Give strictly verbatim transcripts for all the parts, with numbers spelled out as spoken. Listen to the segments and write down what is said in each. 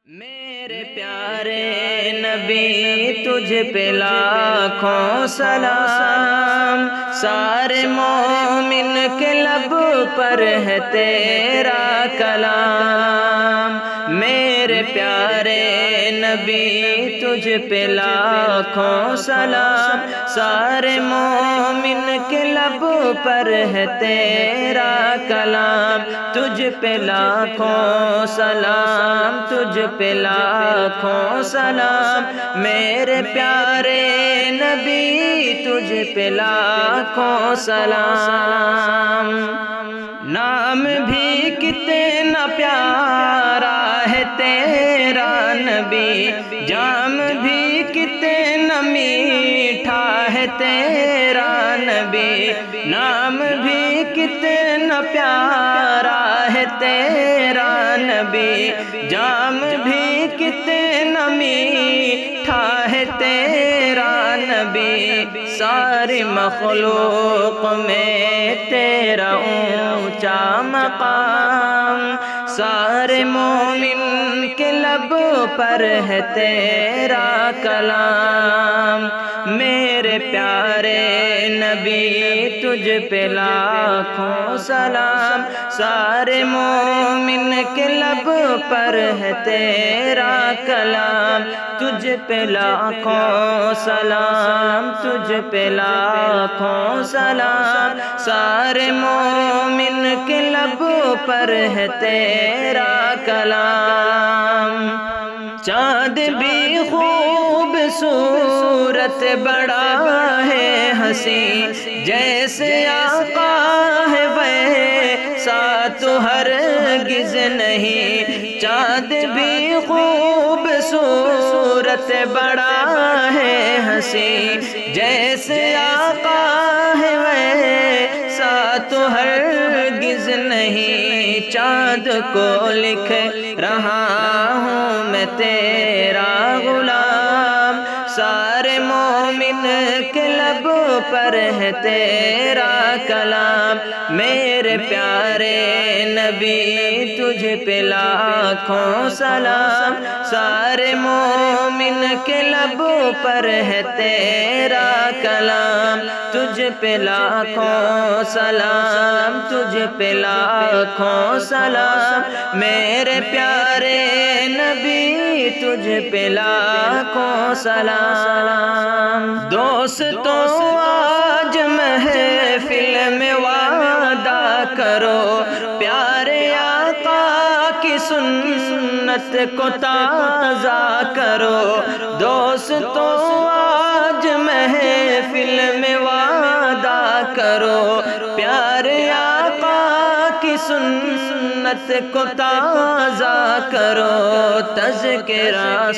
میرے پیارے نبی تجھ پہ لاکھوں سلام، سارے مومن کے لب پر ہے تیرا کلام۔ میرے پیارے نبی تجھ پہ لاکھوں سلام، سارے مومن کے لب پر ہے تیرا کلام۔ تجھ پہ لاکھوں سلام، تجھ پہ لاکھوں سلام، میرے پیارے نبی تجھ پہ لاکھوں سلام۔ نام بھی کتنا پیارا ہے تیرا نبی، جام بھی کتنا میٹھا ہے تیرا نبی، نام بھی کتنا پیارا ہے تیرا نبی، جام بھی کتنا میٹھا ہے تیرا نبی۔ ساری مخلوق میں تیرا اونچا مقام، سارے مومن کے لب پر ہے تیرا کلام۔ میرے پیارے نبی تجھ پہ لاکھوں سلام، سارے مومن کے لب پر ہے تیرا کلام۔ تجھ پہ لاکھوں سلام، تجھ پہ لاکھوں سلام، سارے مومن کے لب پر ہے تیرا کلام۔ چاند بھی خوب صورت بڑا ہے حسین، جیسے آقا ہے ویسا تو ہرگز نہیں۔ چاند بھی خوب صورت بڑا ہے حسین، جیسے آقا ہے ویسا تو ہرگز نہیں۔ چاند کو لکھ رہا ہوں میں تیرا غلام، سارے مومن کے لب پر ہے تیرا کلام۔ میرے پیارے نبی تجھ پہ لاکھوں سلام، سارے مومن کے لب پر ہے تیرا کلام۔ تجھ پہ لاکھوں سلام، تجھ پہ لاکھوں سلام، میرے پیارے نبی تجھ پہ لاکھوں سلام۔ دوستوں آج محفل میں وعدہ کرو، پیارے آقا کی سنت کو تازہ کرو۔ دوستوں آج محفل میں وعدہ کرو، پیارے آقا کی سنت کو تازہ کرو۔ تذکرہ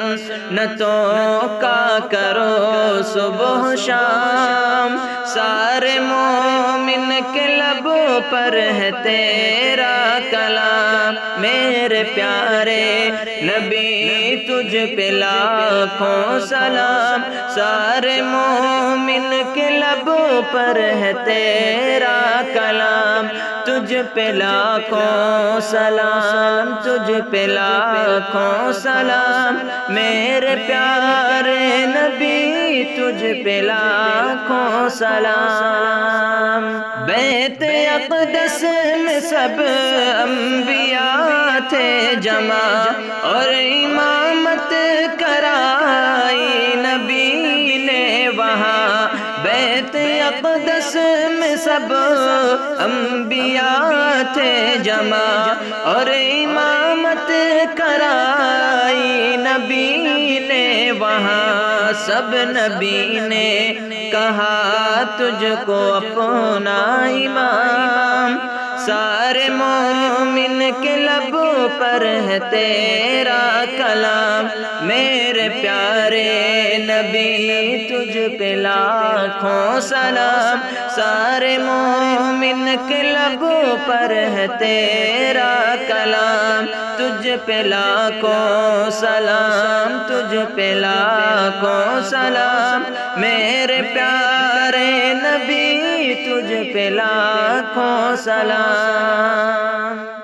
سنتوں کا کرو صبح شام، سارے مومن کے لب پر ہے تیرا کلام۔ میرے پیارے نبی تجھ پہ لاکھوں سلام، سارے مومن کے لب پر ہے تیرا کلام۔ تجھ پہ لاکھوں سلام، تجھ پہ لاکھوں سلام، میرے پیارے نبی تجھ پہ لاکھوں سلام۔ بیت اقدس میں سب انبیاء تھے جمع، اور امامت کرائی نبی نے وہاں۔ بیت اقدس میں سب انبیاء تھے جمع، اور امامت کرائی نبی نے وہاں۔ سب نبی نے کہا تجھ کو اپنا امام، سارے مومن کے لب پر ہے تیرا کلام۔ میرے پیارے نبی تجھ پہ لاکھوں سلام، سارے مومن کے لب پر ہے تیرا کلام۔ تجھ پہ لاکھوں سلام، تجھ پہ لاکھوں سلام، میرے پیارے نبی تجھ پہ لاکھوں سلام۔